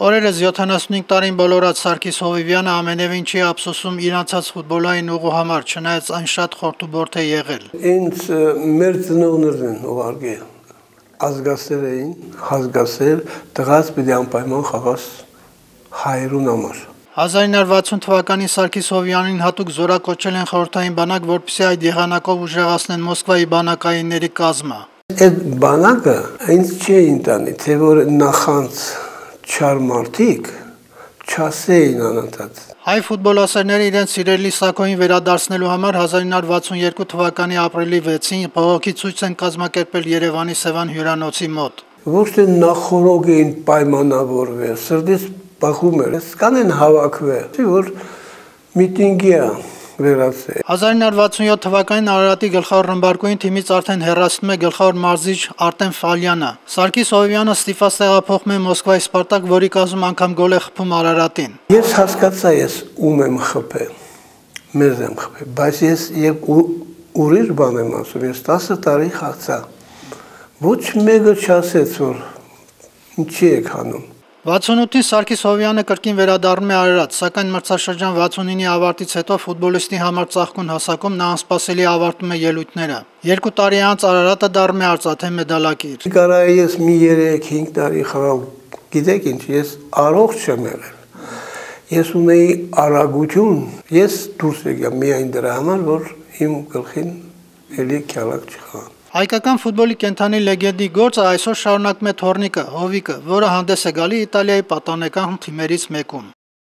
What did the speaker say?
Օրերս 75 տարին բոլորած Սարգիս Հովիվյանը ամենևին չի ափսոսում իր անցած ֆուտբոլային ուղու համար, չնայած այն շատ խորտուբորդ է եղել։ Ինձ մեր ծնողներն են ուղարկել, ազգասեր էին, հազգասեր, տղաց պիտի անպայման խաղաս հայրուն համար։ 1960 թվականին Սարգիս Հովիվյանին հատուկ զորակոչել են խորհրդային բանակ, որպեսզի այդ եղանակով ուժեղացնեն Մոսկվայի բանակայինների կազմը։ Այդ բանակը ինձ չէին տանի, թե որ նախանց չար մարդիկ չասեին անընդհատ։ Հայ ֆուտբոլասերները իրենց սիրելի սակոին վերադարձնելու համար 1962 թվականի ապրիլի 6-ին բողոքի ցույց են կազմակերպել Երևանի Սևան հյուրանոցի մոտ։ Ոչ թե նախորոք էին պայմանավորվել, սրտից բախում էր, կանեն հավաքվել, որ միտինգի է վերացել։ 1967 թվականին Արարատի գլխավոր ռմբարկոյին թիմից արդեն հեռացնում է գլխավոր մարզիչ Արտեմ Ֆալյանը։ Սարգիս Հովիվյանը ստիպված տեղափոխվում է Մոսկվայի Սպարտակ, որի կազմում անգամ գոլ է խփում Արարատին։ Ես հասկացա, ես ում եմ խփել, մեզ եմ խփել, բայց ես եւ ուրիշ բան եմ ասում, ես 10 տարի խաղացա։ Ոչ մեկը չասեց, որ ինչի եք անում։ 68-ին Սարգիս Հովիվյանը կրկին վերադառնում է Արարատ, սակայն մրցաշրջան 69-ի ավարտից հետո ֆուտբոլիստի համար ծաղկուն հասակում նա անսպասելի ավարտում է ելույթները։ 2 տարի անց Արարատը դառնում է արծաթե մեդալակիր։ Կարա ես մի 3-5 տարի խաղալ, գիտեք ինչ, ես առողջ չեմ եղել։ Ես ունեի արագություն, ես դուրս եկա միայն դրա համար, որ իմ գլխին էլի քյալակ չխաղան։ Հայկական ֆուտբոլի կենթանի լեգենդի գործը այսօր շարունակում է թոռնիկը, Հովիկը, որը հանդես է գալի Իտալիայի պատանեկան թիմերից մեկում։